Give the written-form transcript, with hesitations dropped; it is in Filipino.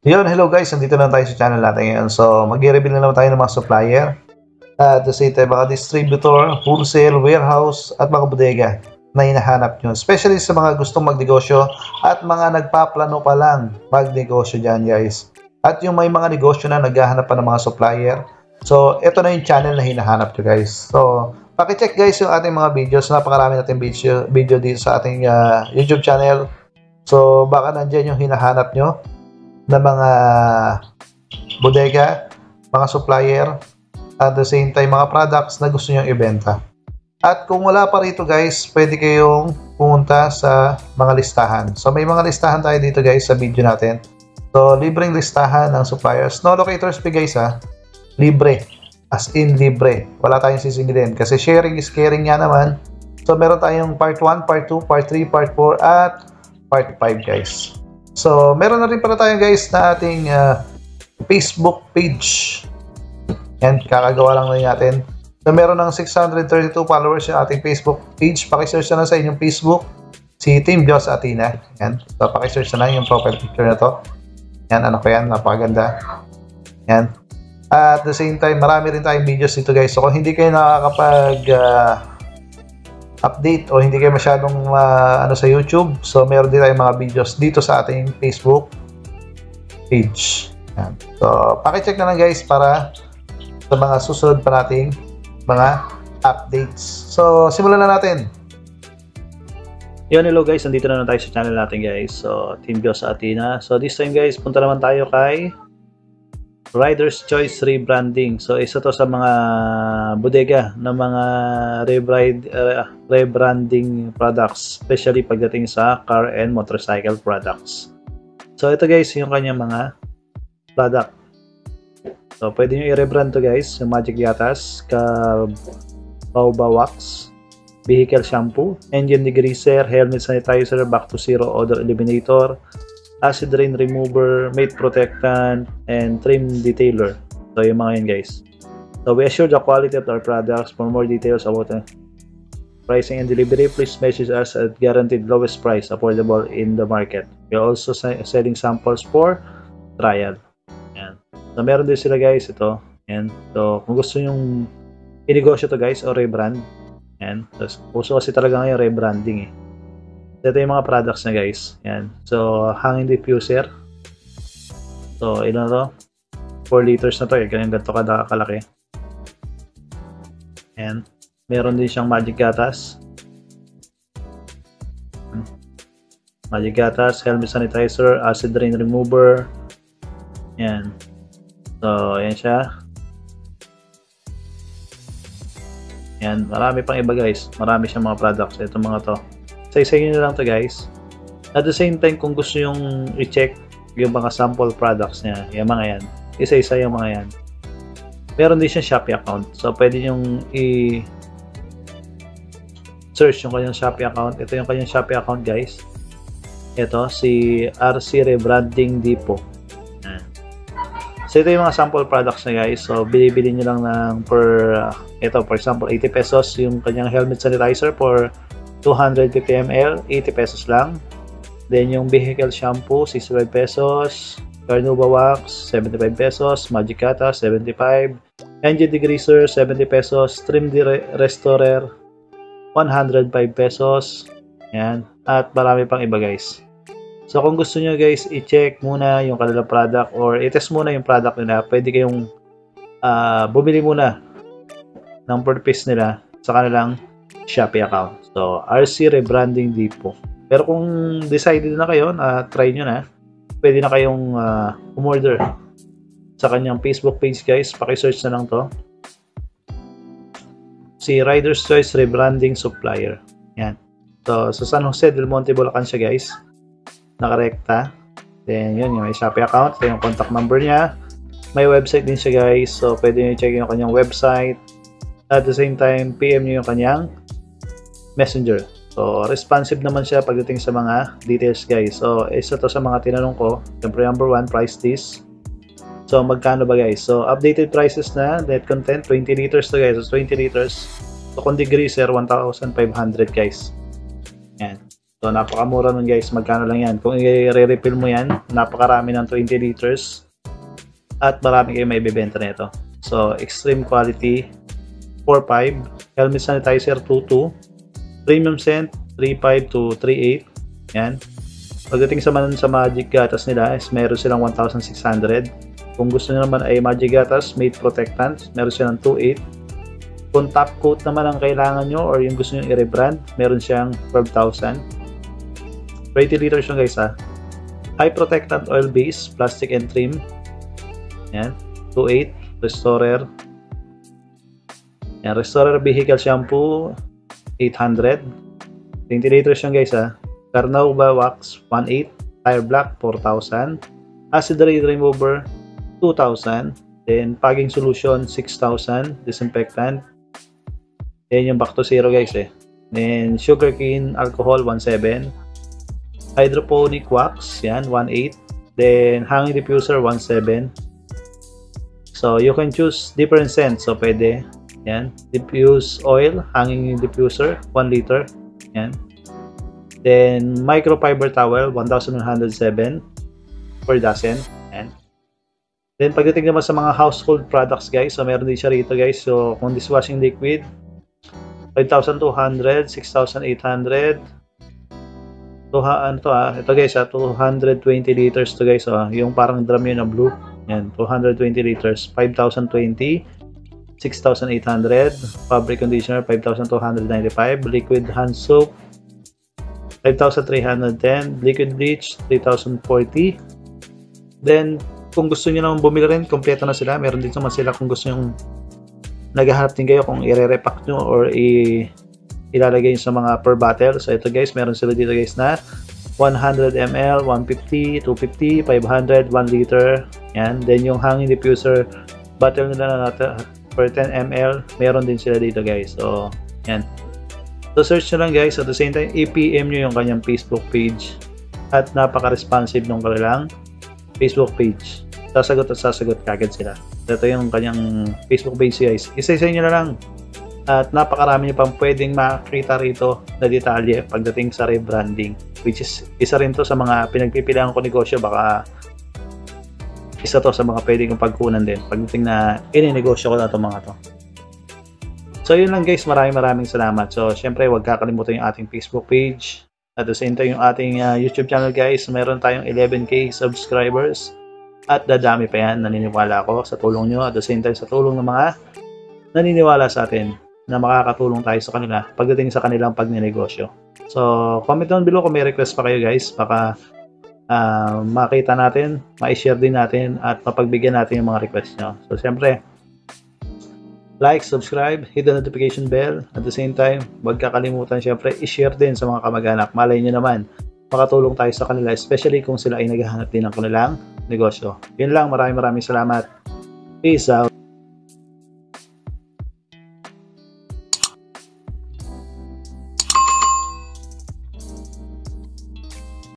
Yun, hello guys, nandito na tayo sa channel natin ngayon. So, mag-i-reveal na naman tayo ng mga supplier. At the same time, mga distributor, wholesale, warehouse, at mga bodega na hinahanap nyo. Especially sa mga gustong magnegosyo at mga nagpaplano pa lang magnegosyo dyan guys. At yung may mga negosyo na naghahanap pa ng mga supplier. So, ito na yung channel na hinahanap nyo guys. So, pakicheck guys yung ating mga videos. Napakarami natin video dito sa ating YouTube channel. So, baka nandyan yung hinahanap nyo na mga bodega, mga supplier, at the same time mga products na gusto nyo ibenta. At kung wala pa rito guys, pwede kayong pumunta sa mga listahan. So may mga listahan tayo dito guys sa video natin. So libreng listahan ng suppliers. No locators fee guys ha. Libre. As in libre. Wala tayong sisingilin kasi sharing is caring nga naman. So meron tayong part 1, part 2, part 3, part 4 at part 5 guys. So, meron na rin pala tayo guys na ating Facebook page. Yan, kakagawa lang na natin. So, meron ng 632 followers yung ating Facebook page. Pakisearch na lang sa inyong Facebook si Team Diyos Athena. Yan, so pakisearch na lang yung profile picture na to. Yan, ano ko yan, napakaganda. Yan. At the same time, marami rin tayong videos dito guys. So, kung hindi kayo nakakapag update o hindi kayo masyadong ano sa YouTube, so meron din tayong mga videos dito sa ating Facebook page. Yan. So, pakicheck na lang guys para sa mga susunod pa nating mga updates. So, simulan na natin. Yun, hello guys, nandito na tayo sa channel natin guys. So, Team Diyos Athena. So, this time guys, punta naman tayo kay Rider's Choice Rebranding. So, isa to sa mga bodega na mga rebranding products, especially pagdating sa car and motorcycle products. So, ito guys, yung kanyang mga product. So, pwede nyo i-rebrand to guys. Yung Magic Yatas, Baobab Wax, Vehicle Shampoo, Engine Degreaser, Helmet Sanitizer, Back to Zero Odor Eliminator, Acid Rain Remover, Mate Protectant, and Trim Detailer. So, yung mga yun guys. So, we assure the quality of our products. For more details about pricing and delivery, please message us at guaranteed lowest price affordable in the market. We are also selling samples for trial. Yan. So, meron din sila guys ito. Yan. So, kung gusto yung inegosyo to guys o rebrand, yan. So, uso kasi talaga ngayon rebranding eh. Ito yung mga products na guys. Yan. So, hanging diffuser. So, ilan to? 4 liters na to eh. Ganyan ganito kalaki. Yan. Meron din siyang Magic Yatas. Magic Yatas, Helmet Sanitizer, Acid Rain Remover. Yan. So, yan siya. Yan. Marami pang iba guys. Marami siyang mga products. Ito mga to. Isa-isayin nyo lang to guys. At the same time, kung gusto yung i-check yung mga sample products niya, yung mga yan, isa-isa yung mga yan. Meron din siyang Shopee account. So, pwede yung i-search yung kanyang Shopee account. Ito yung kanyang Shopee account guys. Ito, si RC Rebranding Depot. So, ito yung mga sample products na guys. So, bili-bili nyo lang ng ito, for example, 80 pesos yung kanyang helmet sanitizer for 250 ml, 80 pesos lang. Then yung vehicle shampoo, 65 pesos. Carnauba Wax, 75 pesos. Magic Yatas, 75. Engine Degreaser, 70 pesos. Trim Restorer, 105 pesos. Yan. At marami pang iba guys. So kung gusto nyo guys, i-check muna yung kanilang product or i-test muna yung product nila, pwede kayong bumili muna ng per piece nila sa kanilang Shopee account. So, RC Rebranding Depot. Pero kung decided na kayo na try nyo na, pwede na kayong umorder sa kanyang Facebook page guys. Pakisearch na lang to. Si Rider's Choice Rebranding Supplier. Yan. So, sa San Jose del Monte, Bulacan siya guys. Nakarekta. Then, yun yung may Shopee account. So, yung contact number niya. May website din siya guys. So, pwede nyo i-check yung kanyang website. At the same time, PM nyo yung kanyang Messenger. So, responsive naman siya pagdating sa mga details guys. So, isa to sa mga tinanong ko. Siyempre, number 1, price list. So, magkano ba guys? So, updated prices na. Net content, 20 liters to guys. So, 20 liters. So, kung degreaser, 1,500 guys. Yan. So, napakamura nun guys. Magkano lang yan. Kung i-refill mo yan, napakarami ng 20 liters. At marami kayo may bibenta nito. So, extreme quality, 4.5. Helmet sanitizer, 2.2. Premium scent, 3.5 to 3.8. Yan. Pagdating sa magic gatas nila, is meron silang 1,600. Kung gusto nyo naman ay magic gatas, made protectant, meron silang 2.8. Kung top coat naman ang kailangan nyo or yung gusto nyo i-rebrand, meron siyang 12,000. 20 liters yung guys ha. High protectant oil base, plastic and trim. Yan. 2.8. Restorer. Yan. Restorer vehicle shampoo, 800. 20 liters yung guys ha. Carnauba wax, 1.8. Tire black, 4,000. Acid rain remover, 2,000. Then fogging solution, 6,000. Disinfectant. Yan yung back to zero guys eh. Then sugarcane alcohol, 1.7. Hydroponic wax, yan, 1.8. Then, hanging diffuser, 1.7. So, you can choose different scents. So, pwede, yan. Diffuse oil, hanging diffuser, 1 liter. Yan. Then, microfiber towel, 1,107 per dozen. Yan. Then, pagdating naman sa mga household products, guys. So, meron din siya rito, guys. So, kung dishwashing liquid, 5,200, 6,800. Ito guys, 220 liters to guys. Yung parang drum yun na blue. Yan, 220 liters. 5,020. 6,800. Fabric conditioner, 5,295. Liquid hand soap, 5,310. Liquid bleach, 3,040. Then, kung gusto nyo naman bumili rin, kompleto na sila. Meron din naman sila kung gusto nyo naghahanap din kayo kung i-repack nyo or ilalagay sa mga per bottle. So ito guys, meron sila dito guys na 100 ml, 150, 250, 500, 1 liter. Yan. Then yung hanging diffuser bottle nila na per 10 ml, meron din sila dito guys. So yan. So search nyo lang guys. At the same time, i-PM nyo yung kanyang Facebook page. At napaka-responsive ng kanilang Facebook page. Sasagot at sasagot kagad sila. Ito yung kanyang Facebook page guys. Isa-isa nyo na lang. At napakarami nyo pang pwedeng makita rito na detalye pagdating sa rebranding, which is isa rin to sa mga pinagpipilian ko negosyo. Baka isa to sa mga pwedeng kong pagkunan din pagdating na ininegosyo ko na itong mga to. So yun lang guys, maraming salamat. So syempre huwag kakalimutan yung ating Facebook page. At the same time yung ating YouTube channel guys, meron tayong 11k subscribers. At dadami pa yan, naniniwala ako sa tulong nyo. At the same time sa tulong ng mga naniniwala sa atin na makakatulong tayo sa kanila pagdating sa kanilang pagninegosyo. So, comment down below kung may request pa kayo guys. Baka makita natin, ma-share din natin at mapagbigyan natin yung mga request nyo. So, siyempre, like, subscribe, hit the notification bell. At the same time, huwag kakalimutan siyempre i-share din sa mga kamag-anak. Malay nyo naman, makatulong tayo sa kanila, especially kung sila ay naghahanap din ng kanilang negosyo. Yun lang, maraming salamat. Peace out.